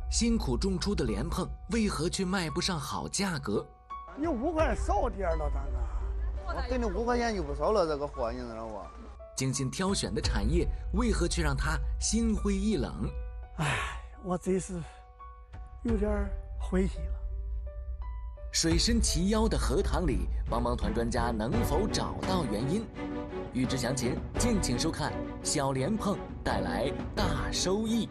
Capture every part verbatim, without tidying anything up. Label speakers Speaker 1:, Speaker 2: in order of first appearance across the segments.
Speaker 1: 辛苦种出的莲蓬为何却卖不上好价格？
Speaker 2: 你五块少点了，大哥。
Speaker 3: 我给你五块钱就不少了，这个货你知道不？
Speaker 1: 精心挑选的产业，为何却让他心灰意冷？
Speaker 2: 唉，我真是有点灰心了。
Speaker 1: 水深齐腰的荷塘里，帮帮团专家能否找到原因？欲知详情，敬请收看《小莲蓬带来大收益》。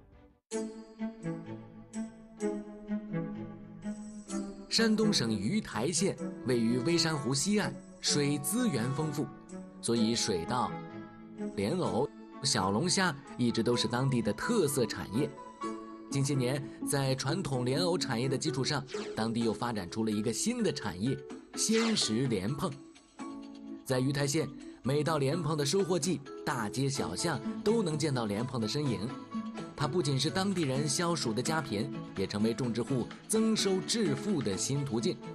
Speaker 1: 山东省鱼台县位于微山湖西岸，水资源丰富，所以水稻、莲藕、小龙虾一直都是当地的特色产业。近些年，在传统莲藕产业的基础上，当地又发展出了一个新的产业——鲜食莲蓬。在鱼台县，每到莲蓬的收获季，大街小巷都能见到莲蓬的身影。它不仅是当地人消暑的佳品，也成为种植户增收致富的新途径。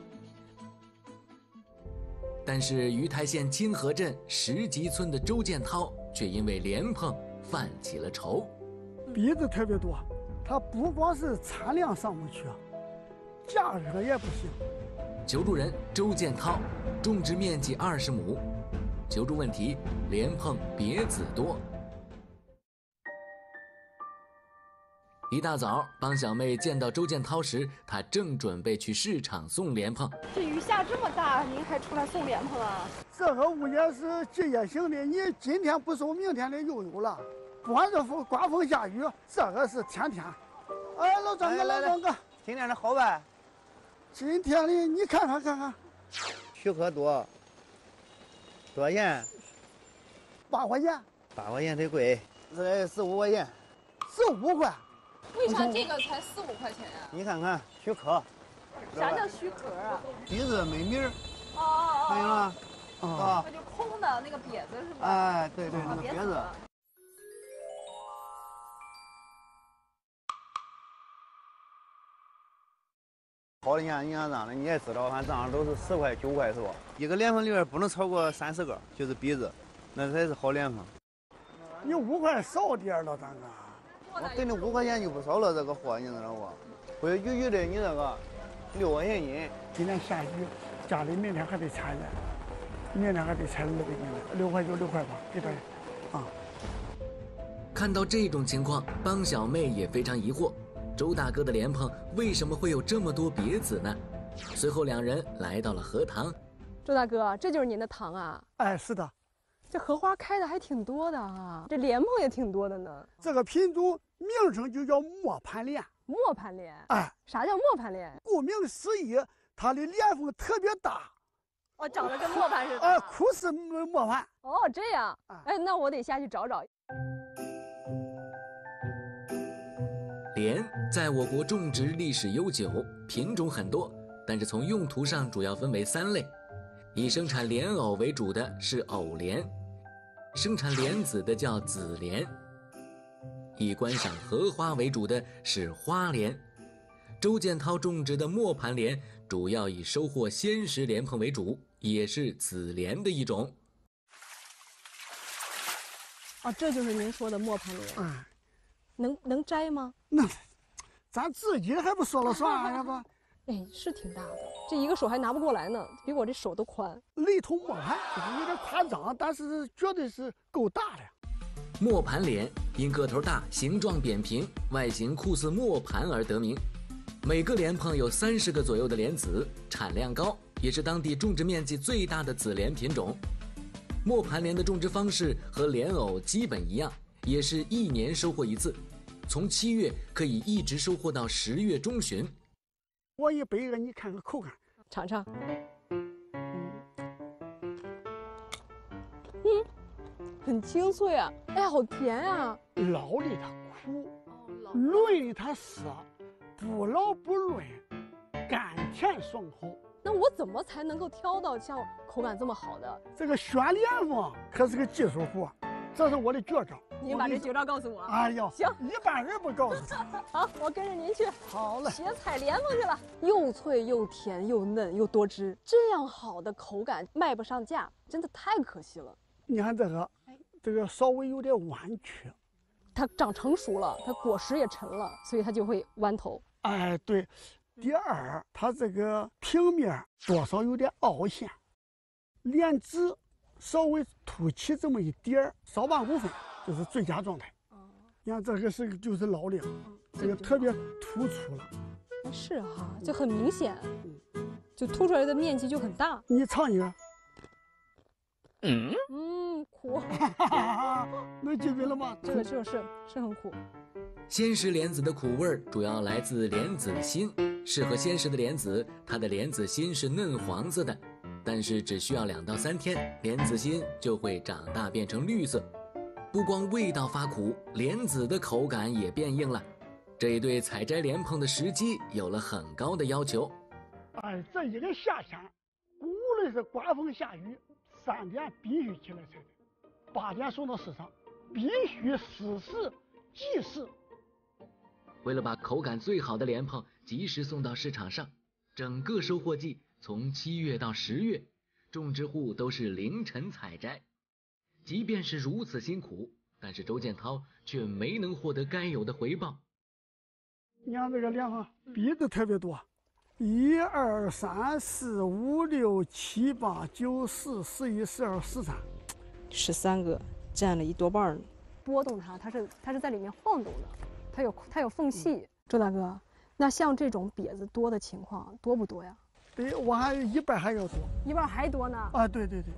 Speaker 1: 但是鱼台县清河镇石集村的周建涛却因为莲蓬犯起了愁。
Speaker 2: 鼻子特别多，它不光是产量上不去，价格也不行。
Speaker 1: 求助人周建涛，种植面积二十亩，求助问题：莲蓬别籽多。一大早，帮小妹见到周建涛时，她正准备去市场送莲蓬。
Speaker 4: 这雨下这么大，您还出来送莲蓬啊？
Speaker 2: 这个物业是季节性的，你今天不收，明天的又有了。不管这风刮风下雨，这个是天天。哎，老张哥，老张哥，
Speaker 3: 今天的好呗？
Speaker 2: 今天的你看看看看，
Speaker 3: 许可多，多少钱？
Speaker 2: 八块钱。
Speaker 3: 八块钱忒贵，这个十五块钱。
Speaker 2: 十五块。
Speaker 4: 为啥这个才四五块钱呀？
Speaker 3: 你看看许可。
Speaker 4: 啥叫许可啊？
Speaker 3: 鼻子没名儿。
Speaker 4: 哦哦哦。
Speaker 3: 看见了吗？
Speaker 2: 啊。
Speaker 4: 那就空的那个瘪子是吧？
Speaker 3: 哎，对对，那个瘪子。好的年，你看这样的，你也知道，反正这样都是十块九块是吧？一个莲蓬里边不能超过三十个，就是鼻子，那才是好莲蓬。
Speaker 2: 你五块少点了，大哥。
Speaker 3: 我给你五块钱就不少了，这个货你知道不？规规矩矩的，你这个六块钱一。
Speaker 2: 今天下雨，家里明天还得采呢，明天还得采五个斤呢，六块就六块吧，给他啊。
Speaker 1: 看到这种情况，帮小妹也非常疑惑。周大哥的莲蓬为什么会有这么多别籽呢？随后两人来到了荷塘。
Speaker 4: 周大哥，这就是您的塘啊？
Speaker 2: 哎，是的。
Speaker 4: 这荷花开的还挺多的啊，这莲蓬也挺多的呢。
Speaker 2: 这个品种名称就叫磨盘莲。
Speaker 4: 磨盘莲？哎，啥叫磨盘莲？
Speaker 2: 顾名思义，它的莲蓬特别大。
Speaker 4: 哦，长得跟磨盘似的。
Speaker 2: 啊，枯式磨盘。
Speaker 4: 哦，这样。哎，那我得下去找找。
Speaker 1: 莲在我国种植历史悠久，品种很多，但是从用途上主要分为三类。以生产莲藕为主的是藕莲，生产莲子的叫子莲，以观赏荷花为主的是花莲。周建涛种植的磨盘莲主要以收获鲜食莲蓬为主，也是子莲的一种。
Speaker 4: 哦，这就是您说的磨盘莲。
Speaker 2: 嗯，
Speaker 4: 能能摘吗？
Speaker 2: 那咱自己还不说了算呀不？
Speaker 4: 哎，是挺大的，这一个手还拿不过来呢，比我这手都宽。
Speaker 2: 雷同磨盘就是有点夸张，但是绝对是够大的。
Speaker 1: 磨盘莲因个头大、形状扁平、外形酷似磨盘而得名。每个莲蓬有三十个左右的莲子，产量高，也是当地种植面积最大的紫莲品种。磨盘莲的种植方式和莲藕基本一样，也是一年收获一次，从七月可以一直收获到十月中旬。
Speaker 2: 我一背个，你看看口感，
Speaker 4: 尝尝。嗯，很清脆啊！哎呀，好甜啊！
Speaker 2: 老的它苦，嫩的它涩，不老不嫩，甘甜爽口。
Speaker 4: 那我怎么才能够挑到像口感这么好的？
Speaker 2: 这个选莲蓬可是个技术活，这是我的绝招。
Speaker 4: 您把这绝招告诉我。
Speaker 2: 哎呦，
Speaker 4: 行，
Speaker 2: 一般人不告诉他。
Speaker 4: 好，我跟着您去。
Speaker 2: 好嘞，
Speaker 4: 学采莲蓬去了。又脆又甜又嫩又多汁，这样好的口感卖不上价，真的太可惜了。
Speaker 2: 你看这个，这个稍微有点弯曲，
Speaker 4: 它长成熟了，它果实也沉了，所以它就会弯头。
Speaker 2: 哎，对。第二，它这个平面多少有点凹陷，连枝稍微凸起这么一点儿，少半公分就是最佳状态。你看这个是就是老龄，这个特别突出了。
Speaker 4: 是哈，就很明显，就凸出来的面积就很大。
Speaker 2: 你尝一个。
Speaker 4: 嗯嗯，苦。
Speaker 2: 能记住了吗？
Speaker 4: 这个就是是很苦。
Speaker 1: 鲜食莲子的苦味儿主要来自莲子心，适合鲜食的莲子，它的莲子心是嫩黄色的，但是只需要两到三天，莲子心就会长大变成绿色。不光味道发苦，莲子的口感也变硬了。这一对采摘莲蓬的时机有了很高的要求。
Speaker 2: 哎，这一个夏天，无论是刮风下雨，三点必须起来采摘，八点送到市场，必须实时即时。
Speaker 1: 为了把口感最好的莲蓬及时送到市场上，整个收获季从七月到十月，种植户都是凌晨采摘。即便是如此辛苦，但是周建涛却没能获得该有的回报。
Speaker 2: 你看这个莲蓬鼻子特别多，一二三四五六七八九十十一十二十三，
Speaker 4: 十三个，占了一多半呢。拨动它，它是它是在里面晃动的，它有它有缝隙。嗯、周大哥，那像这种瘪子多的情况多不多呀？
Speaker 2: 对，我还有一半还要多，
Speaker 4: 一半还多呢。
Speaker 2: 啊，对对对。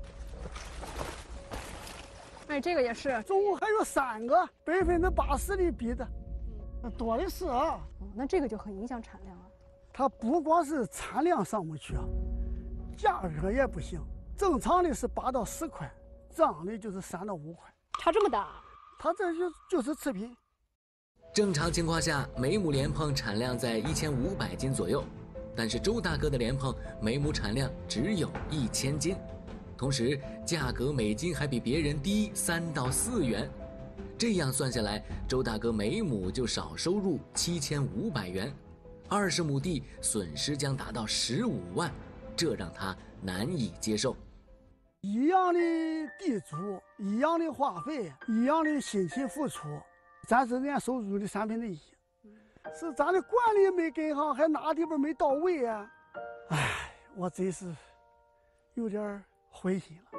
Speaker 4: 哎，这个也是，
Speaker 2: 总共还有三个，百分之八十的鼻子，嗯、多的是啊。
Speaker 4: 哦，那这个就很影响产量啊。
Speaker 2: 它不光是产量上不去啊，价格也不行。正常的是八到十块，这样的就是三到五块，
Speaker 4: 差这么大。
Speaker 2: 它这就就是次品。
Speaker 1: 正常情况下，每亩莲蓬产量在一千五百斤左右，但是周大哥的莲蓬每亩产量只有一千斤。同时，价格每斤还比别人低三到四元，这样算下来，周大哥每亩就少收入七千五百元，二十亩地损失将达到十五万，这让他难以接受。
Speaker 2: 一样的地主，一样的花费，一样的辛勤付出，咱是人家收入的三分之一，是咱的管理没跟上，还哪地方没到位啊？哎，我真是有点灰心了。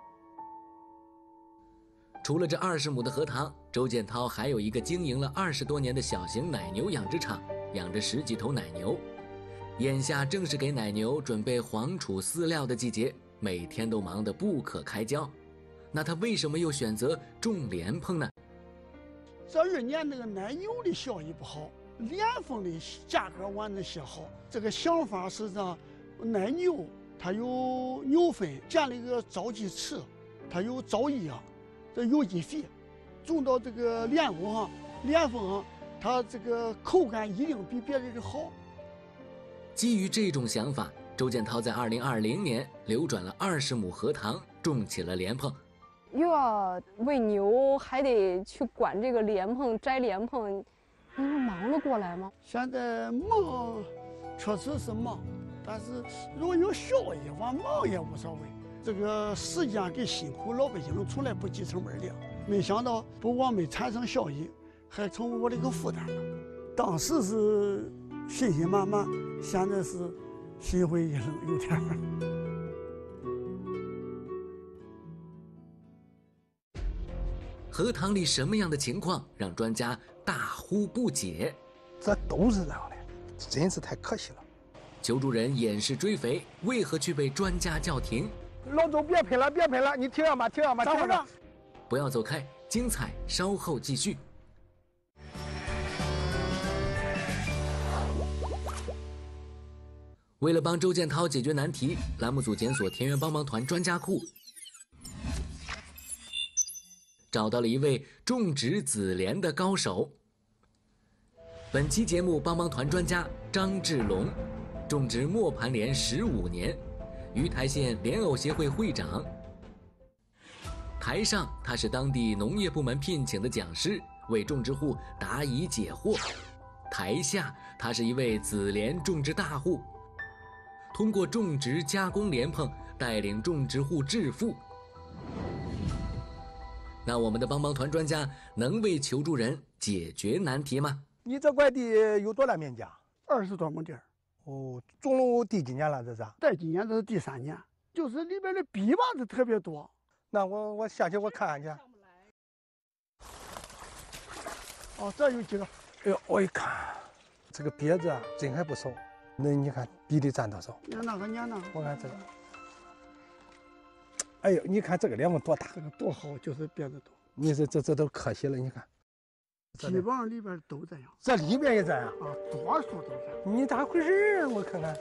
Speaker 1: 除了这二十亩的荷塘，周建涛还有一个经营了二十多年的小型奶牛养殖场，养着十几头奶牛。眼下正是给奶牛准备黄储饲料的季节，每天都忙得不可开交。那他为什么又选择种莲蓬呢？
Speaker 2: 这二年那个奶牛的效益不好，莲蓬的价格往那些好。这个想法是让奶牛它有牛粪，建了一个沼鸡池，它有沼液啊，这有机肥，种到这个莲藕上、莲蓬上，它这个口感一定比别人的好。
Speaker 1: 基于这种想法，周建涛在二零二零年流转了二十亩荷塘，种起了莲蓬。
Speaker 4: 又要喂牛，还得去管这个莲蓬、摘莲蓬，你们忙得过来吗？
Speaker 2: 现在忙，确实是忙，但是如果有效益，我忙也无所谓。这个时间跟辛苦，老百姓从来不计成本的。没想到不光没产生效益，还成为我的一个负担了。当时是信心满满，现在是心灰意冷，有点儿。
Speaker 1: 荷塘里什么样的情况让专家大呼不解？
Speaker 5: 这都是这样的，真是太可惜了。
Speaker 1: 求助人掩饰追肥，为何却被专家叫停？
Speaker 5: 老周，别拍了，别拍了，你停下吧，停下吧，停下吧。
Speaker 1: 不要走开，精彩稍后继续。为了帮周建涛解决难题，栏目组检索田园帮帮团专家库，找到了一位种植紫莲的高手。本期节目帮帮团专家张志龙，种植磨盘莲十五年，鱼台县莲藕协会会长。台上他是当地农业部门聘请的讲师，为种植户答疑解惑；台下他是一位紫莲种植大户，通过种植加工莲蓬带领种植户致富。 那我们的帮帮团专家能为求助人解决难题吗？
Speaker 5: 你这块地有多大面积啊？
Speaker 2: 二十多亩地儿。
Speaker 5: 哦，种了第几年了？这是？
Speaker 2: 这今年这是第三年，就是里边的逼娃子特别多。
Speaker 5: 那我我下去我看看去。
Speaker 2: 哦，这有几个？
Speaker 5: 哎呦，我一看，这个瘪子啊，真还不少。那你看比例占多少？
Speaker 2: 你看那个，你看那个。
Speaker 5: 我看这个。哎呦，你看这个莲蓬多大？
Speaker 2: 这个多好，就是瘪子多。
Speaker 5: 你说这这都可惜了，你看。
Speaker 2: 基本上里边都这样。
Speaker 5: 这里边也这样
Speaker 2: 啊，多数都这样。
Speaker 5: 你咋回事啊？我看看。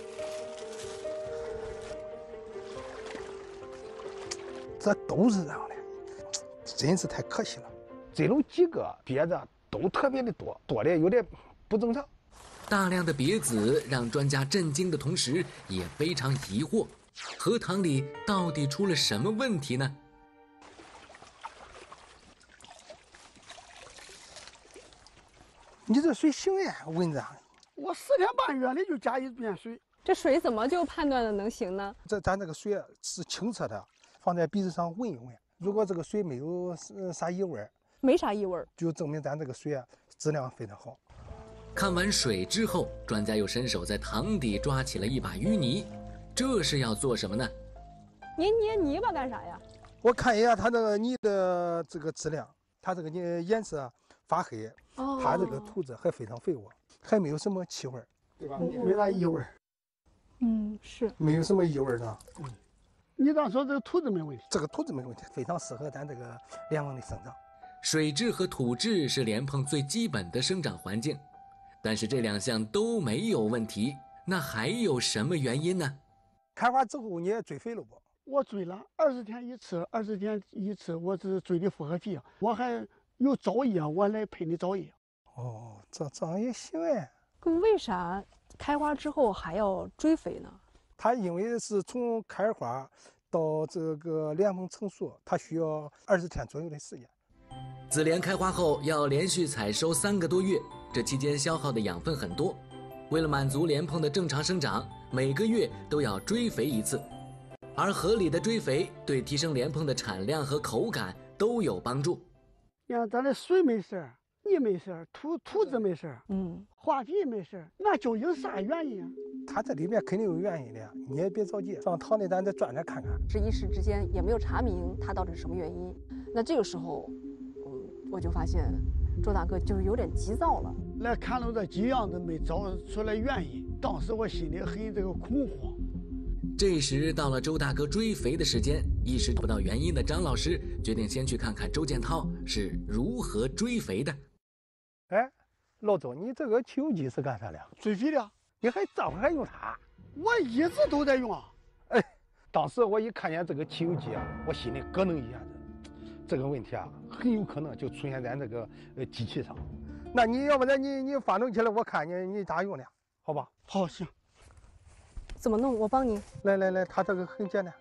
Speaker 5: 这都是这样的，真是太可惜了。这种几个瘪子都特别的多，多的有点不正常。
Speaker 1: 大量的瘪子让专家震惊的同时，也非常疑惑，荷塘里到底出了什么问题呢？
Speaker 5: 你这水行呀，我跟你讲，
Speaker 2: 我十天半月里就加一遍水。
Speaker 4: 这水怎么就判断的能行呢？
Speaker 5: 这咱这个水是清澈的，放在鼻子上闻一闻，如果这个水没有啥异味，
Speaker 4: 没啥异味，
Speaker 5: 就证明咱这个水啊质量非常好。
Speaker 1: 看完水之后，专家又伸手在塘底抓起了一把淤泥，这是要做什么呢？
Speaker 4: 您捏泥巴干啥呀？
Speaker 5: 我看一下它这个泥的这个质量，它这个颜颜色发黑，哦、它这个土质还非常肥沃，还没有什么气味，对吧？
Speaker 2: 没啥异味。
Speaker 4: 嗯，是
Speaker 5: 没有什么异味呢。
Speaker 2: 嗯，你咋说这个土质没问题？
Speaker 5: 这个土质没问题，非常适合咱这个莲蓬的生长。
Speaker 1: 水质和土质是莲蓬最基本的生长环境，但是这两项都没有问题，那还有什么原因呢？
Speaker 5: 开花之后你也追肥了不？
Speaker 2: 我追了，二十天一次，二十天一次，我是追的复合肥，我还有皂液，我来配的皂液。
Speaker 5: 哦，这这样也行哎。
Speaker 4: 可为啥开花之后还要追肥呢？
Speaker 5: 它因为是从开花到这个莲蓬成熟，它需要二十天左右的时间。
Speaker 1: 紫莲开花后要连续采收三个多月，这期间消耗的养分很多。为了满足莲蓬的正常生长，每个月都要追肥一次。而合理的追肥对提升莲蓬的产量和口感都有帮助。
Speaker 2: 你看咱的水没事儿，泥没事儿，土土质没事儿，
Speaker 4: 嗯，
Speaker 2: 化肥没事儿，那究竟啥原因啊？
Speaker 5: 它这里面肯定有原因的，你也别着急，上塘里咱再转转看看。
Speaker 4: 这一时之间也没有查明它到底是什么原因。那这个时候，嗯，我就发现周大哥就有点急躁了。
Speaker 2: 来看到这几样子没找出来原因，当时我心里很这个恐慌。
Speaker 1: 这时到了周大哥追肥的时间，一时找不到原因的张老师决定先去看看周建涛是如何追肥的。
Speaker 5: 哎，老周，你这个汽油机是干啥的？
Speaker 2: 追肥的。
Speaker 5: 你还这会儿还用它？
Speaker 2: 我一直都在用啊。
Speaker 5: 哎，当时我一看见这个汽油机啊，我心里咯噔一下子，这个问题啊，很有可能就出现在这个呃机器上。那你要不然你你发动起来，我看你你咋用的，好吧？
Speaker 2: 好，行。
Speaker 4: 怎么弄？我帮你。
Speaker 5: 来来来，它这个很简单。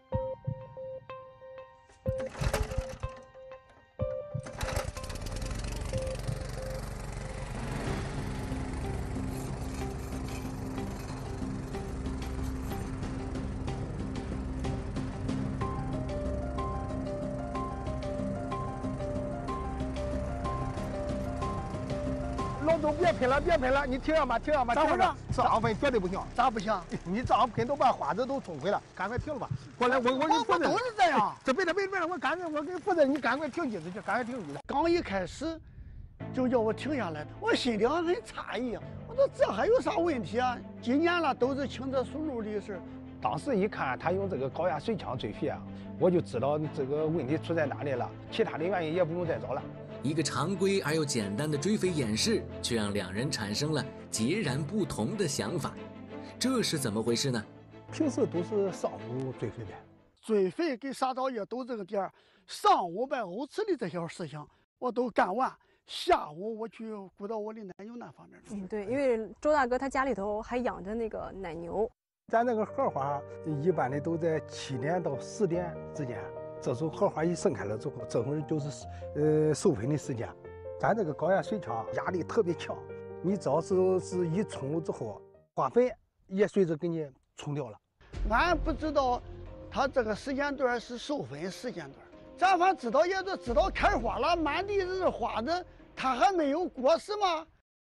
Speaker 5: 老周，别喷了，别喷了，你停下吧，停下吧。
Speaker 2: 咋回事？
Speaker 5: 这样喷绝对不行。
Speaker 2: 咋不行？
Speaker 5: 你这样喷都把花籽都冲毁了，赶快停了吧。过来，我我给你负责。
Speaker 2: 都是这样。
Speaker 5: 这别的别的别的，我赶紧我给你负责，你赶快停机子去，赶快停机子。
Speaker 2: 刚一开始就叫我停下来，我心里还很诧异，我说这还有啥问题啊？几年了都是轻车熟路的事。
Speaker 5: 当时一看他用这个高压水枪追肥啊，我就知道这个问题出在哪里了，其他的原因也不用再找了。
Speaker 1: 一个常规而又简单的追肥演示，却让两人产生了截然不同的想法。这是怎么回事呢？
Speaker 5: 平时都是上午追肥呗，
Speaker 2: 追肥跟撒枣叶都这个点儿，上午把藕池的这些事情我都干完，下午我去顾到我的奶牛那方面去。
Speaker 4: 嗯，对，因为周大哥他家里头还养着那个奶牛。
Speaker 5: 咱那个荷花一般的都在七点到十点之间。这时候荷花一盛开了之后，这会儿就是呃授粉的时间。咱这个高压水枪压力特别强，你只要是是一冲之后，花粉也随着给你冲掉了。
Speaker 2: 俺不知道，它这个时间段是授粉时间段， 咱反知道也都知道开花了，满地是花的，它还没有果实吗？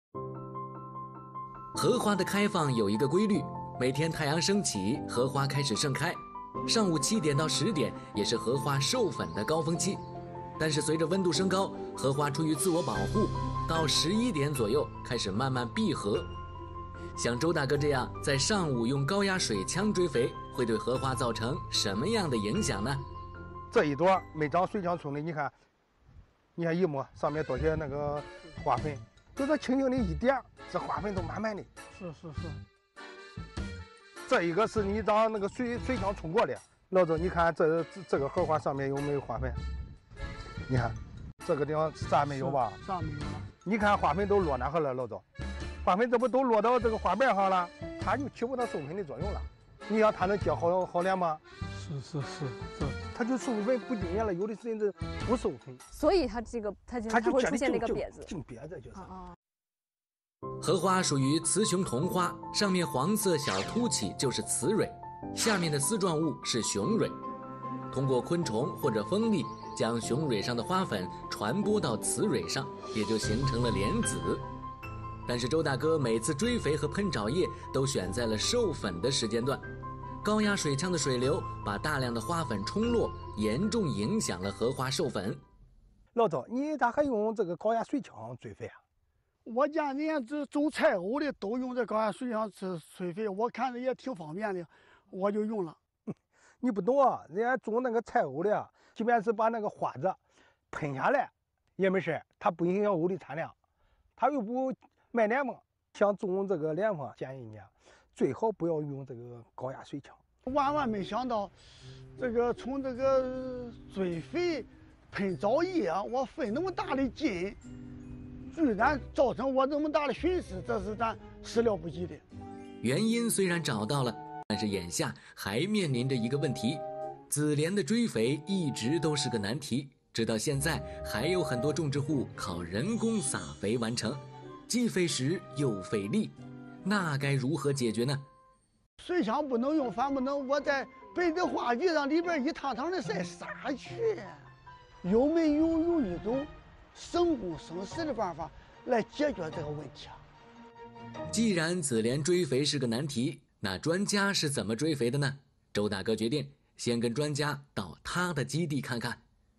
Speaker 1: 荷花的开放有一个规律，每天太阳升起，荷花开始盛开。上午七点到十点也是荷花授粉的高峰期，但是随着温度升高，荷花出于自我保护，到十一点左右开始慢慢闭合。像周大哥这样在上午用高压水枪追肥，会对荷花造成什么样的影响呢？
Speaker 5: 这一朵没长水枪冲的，你看，你看一摸上面多些那个花粉，就这轻轻的一点，这花粉都满满的。
Speaker 2: 是是是。
Speaker 5: 这一个是你长那个水水枪冲过的，老周，你看这这这个荷花上面有没有花粉？你看这个地方啥没有吧？
Speaker 2: 啥没有了？
Speaker 5: 你看花粉都落哪去了，老周？花粉这不都落到这个花瓣上了，它就起不到授粉的作用了。你想它能结好好莲吗？
Speaker 2: 是是是是，
Speaker 5: 它就授粉不经验了，有的甚至不授粉。
Speaker 4: 所以它这个它就
Speaker 5: 它就
Speaker 4: 会出现那个瘪子，
Speaker 5: 净瘪子就是。
Speaker 4: 啊。
Speaker 1: 荷花属于雌雄同花，上面黄色小凸起就是雌蕊，下面的丝状物是雄蕊。通过昆虫或者风力将雄蕊上的花粉传播到雌蕊上，也就形成了莲子。但是周大哥每次追肥和喷沼液都选在了授粉的时间段，高压水枪的水流把大量的花粉冲落，严重影响了荷花授粉。
Speaker 5: 老周，你咋还用这个高压水枪追肥啊？
Speaker 2: 我见人家这种菜藕的都用这高压水枪吃催肥，我看着也挺方便的，我就用了。
Speaker 5: 你不懂啊，人家种那个菜藕的，即便是把那个花子喷下来也没事，它不影响藕的产量，它又不卖莲蓬。想种这个莲蓬，建议你啊，最好不要用这个高压水枪。
Speaker 2: 万万没想到，这个从这个追肥、喷沼液啊，我费那么大的劲。居然造成我这么大的损失，这是咱始料不及的。
Speaker 1: 原因虽然找到了，但是眼下还面临着一个问题：紫莲的追肥一直都是个难题，直到现在还有很多种植户靠人工撒肥完成，既费时又费力，那该如何解决呢？
Speaker 2: 水枪不能用，反不能我在白的花地上里边一趟趟的晒啥去？有没有有一种省工省时的办法来解决这个问题啊？
Speaker 1: 既然紫莲追肥是个难题，那专家是怎么追肥的呢？周大哥决定先跟专家到他的基地看看。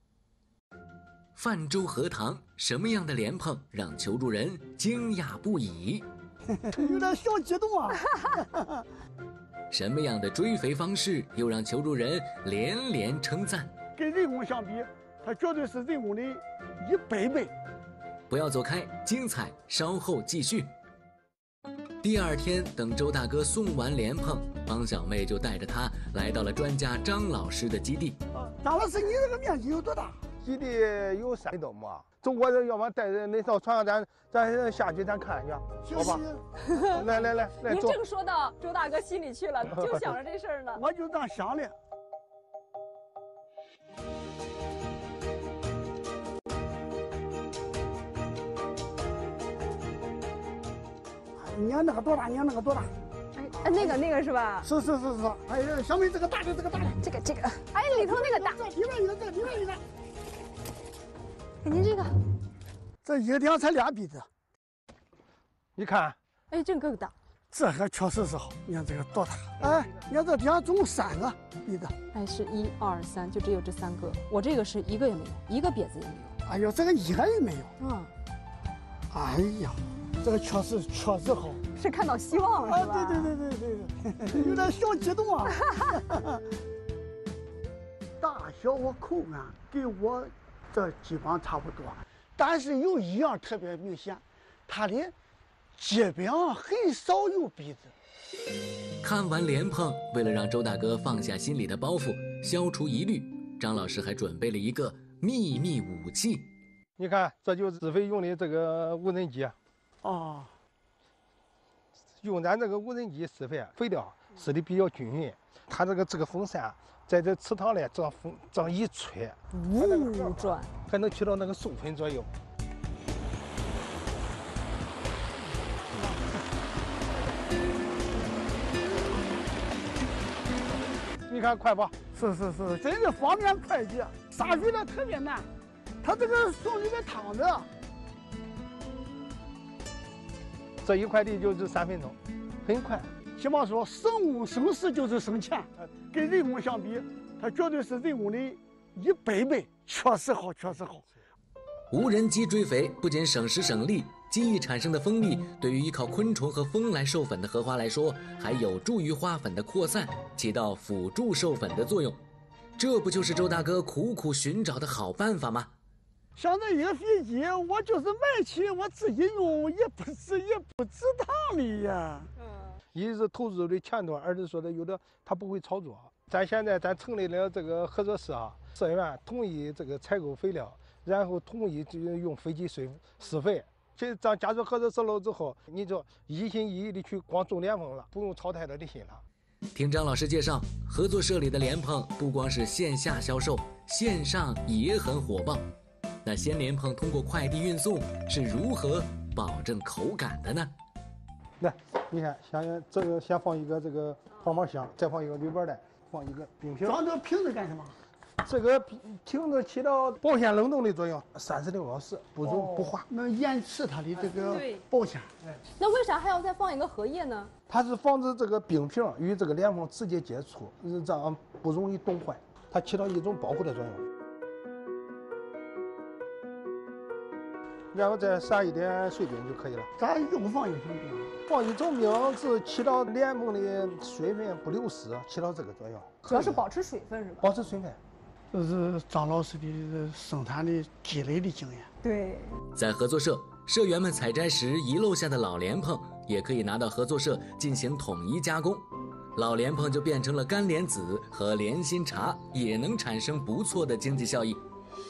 Speaker 1: 泛舟荷塘，什么样的莲蓬让求助人惊讶不已？
Speaker 2: 有点小激动啊！
Speaker 1: 什么样的追肥方式又让求助人连连称赞？
Speaker 2: 跟人工相比，它绝对是人工的一百倍。
Speaker 1: 不要走开，精彩稍后继续。第二天，等周大哥送完莲蓬，方小妹就带着他来到了专家张老师的基地。
Speaker 2: 张老师，你这个面积有多大？
Speaker 5: 基地有三多亩。走，我要么带着那艘船，咱咱下去咱看去，好吧？来来来来，
Speaker 4: 您正说到周大哥心里去了，就想着这事儿呢。
Speaker 2: 我就这样想的。你看那个多大？你看那个多大？
Speaker 4: 哎，那个那个是吧？
Speaker 2: 是是是是。哎，小妹，这个大的，这个大的，
Speaker 4: 这个这个，哎，里头那个大。
Speaker 2: 这里面一个，这里面一个。
Speaker 4: 给您这个。
Speaker 2: 这一个地方才俩鼻子。
Speaker 5: 你看。
Speaker 4: 哎，这个更大。
Speaker 2: 这个确实是好。你看这个多大？哎，你看这地方总共三个鼻子。
Speaker 4: 哎，是一二三，就只有这三个。我这个是一个也没有，一个瘪子也没有。
Speaker 2: 哎呦，这个一个也没有。
Speaker 4: 嗯。
Speaker 2: 哎呀。这个确实确实好，
Speaker 4: 是看到希望了，是吧？
Speaker 2: 啊，对对对对对，有点小激动啊。大小和口感跟我这基本上差不多，但是有一样特别明显，它的基本上很少有鼻子。
Speaker 1: 看完莲蓬，为了让周大哥放下心里的包袱，消除疑虑，张老师还准备了一个秘密武器。
Speaker 5: 你看，这就是施肥用的这个无人机。
Speaker 2: 哦，
Speaker 5: 用咱这个无人机施肥，肥料施的比较均匀。它这个这个风扇在这池塘里这样风这样一吹，
Speaker 4: 呜转，
Speaker 5: 还能起到那个授粉作用。你看快吧？
Speaker 2: 是是是，真是方便快捷。 杀水了特别难，它这个送里面躺着。
Speaker 5: 这一块地就是三分钟，很快。
Speaker 2: 起码说生物生死就是生钱，跟人工相比，它绝对是人工的一百倍，确实好，确实好。
Speaker 1: 无人机追肥不仅省时省力，机翼产生的风力对于依靠昆虫和风来授粉的荷花来说，还有助于花粉的扩散，起到辅助授粉的作用。这不就是周大哥苦苦寻找的好办法吗？
Speaker 2: 像这一个飞机，我就是买起我自己用，也不是也不值当的呀。嗯，
Speaker 5: 一是投资的钱多，二是说的有的他不会操作。咱现在咱成立了这个合作社啊，社员统一这个采购肥料，然后统一就用飞机施施肥。这咱加入合作社了之后，你就一心一意的去光种莲蓬了，不用操太多的心了。
Speaker 1: 听张老师介绍，合作社里的莲蓬不光是线下销售，线上也很火爆。那鲜莲蓬通过快递运送是如何保证口感的呢？
Speaker 5: 来，你看，先这个先放一个这个泡沫箱，再放一个铝箔袋，放一个冰瓶。
Speaker 2: 装这个瓶子干什么？
Speaker 5: 这个瓶子起到保鲜冷冻的作用，三十六小时不融不化，
Speaker 2: 能延迟它的这个保鲜。
Speaker 4: 那为啥还要再放一个荷叶呢？
Speaker 5: 它是防止这个冰瓶与这个莲蓬直接接触，这样不容易冻坏，它起到一种保护的作用。然后再撒一点碎冰就可以了。
Speaker 2: 咋又放一层冰？
Speaker 5: 放一层冰是起到莲蓬的水分不流失，起到这个作用。
Speaker 4: 主要是保持水分是吧？
Speaker 5: 保持水分。
Speaker 2: 这是张老师的生产的积累的经验。
Speaker 4: 对，
Speaker 1: 在合作社，社员们采摘时遗漏下的老莲蓬，也可以拿到合作社进行统一加工，老莲蓬就变成了干莲子和莲心茶，也能产生不错的经济效益。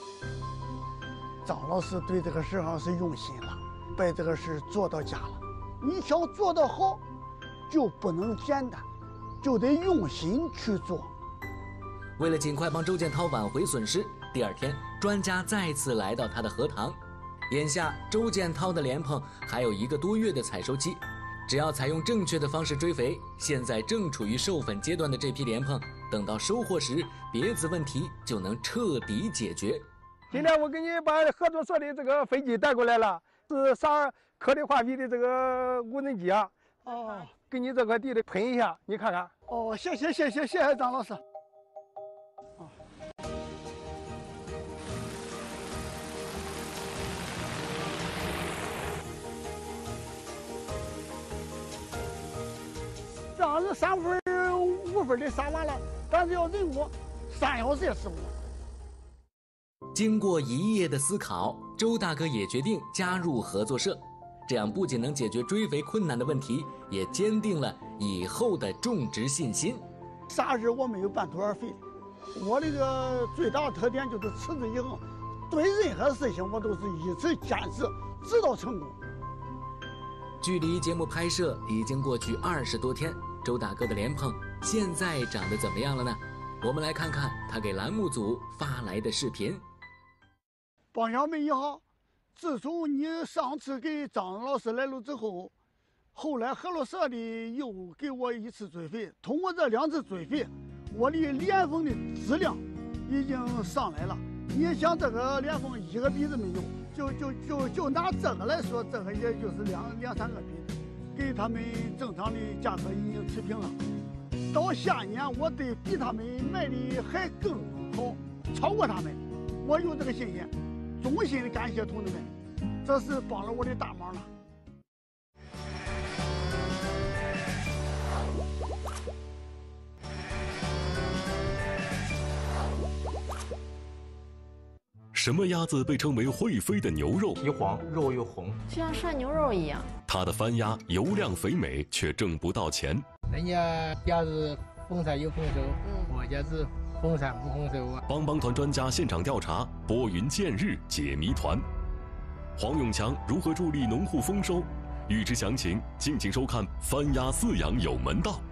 Speaker 2: 张老师对这个事上是用心了，把这个事做到家了。你想做得好，就不能简单，就得用心去做。
Speaker 1: 为了尽快帮周建涛挽回损失，第二天专家再次来到他的荷塘。眼下周建涛的莲蓬还有一个多月的采收期，只要采用正确的方式追肥，现在正处于授粉阶段的这批莲蓬，等到收获时，别子问题就能彻底解决。
Speaker 5: 今天我给你把合作社的这个飞机带过来了，是撒颗粒化肥的这个无人机啊。哦，给你这块地里喷一下，你看看。
Speaker 2: 哦，谢谢谢谢谢谢张老师。哦。这样子三分五分的撒完了，但是要人工三小时也使不完。
Speaker 1: 经过一夜的思考，周大哥也决定加入合作社，这样不仅能解决追肥困难的问题，也坚定了以后的种植信心。
Speaker 2: 啥事我没有半途而废，我这个最大的特点就是持之以恒，对任何事情我都是一直坚持，直到成功。
Speaker 1: 距离节目拍摄已经过去二十多天，周大哥的莲蓬现在长得怎么样了呢？我们来看看他给栏目组发来的视频。
Speaker 2: 帮小妹你好，自从你上次给张老师来了之后，后来合作社的又给我一次追肥，通过这两次追肥，我的莲蓬的质量已经上来了。你想这个莲蓬一个鼻子没有，就就就就拿这个来说，这个也就是两两三个鼻子，给他们正常的价格已经持平了。到下年我得比他们卖的还更好，超过他们，我有这个信心。衷心的感谢同志们，这是帮了我的大忙了。
Speaker 6: 什么鸭子被称为会飞的牛肉？
Speaker 7: 一晃肉又红，
Speaker 8: 就像涮牛肉一样。
Speaker 6: 它的番鸭油亮肥美，却挣不到钱。
Speaker 9: 人家鸭子丰产有丰收，嗯，我家是丰产不丰收啊。
Speaker 6: 帮帮团专家现场调查，拨云见日解谜团。黄永强如何助力农户丰收？欲知详情，敬请收看《番鸭饲养有门道》。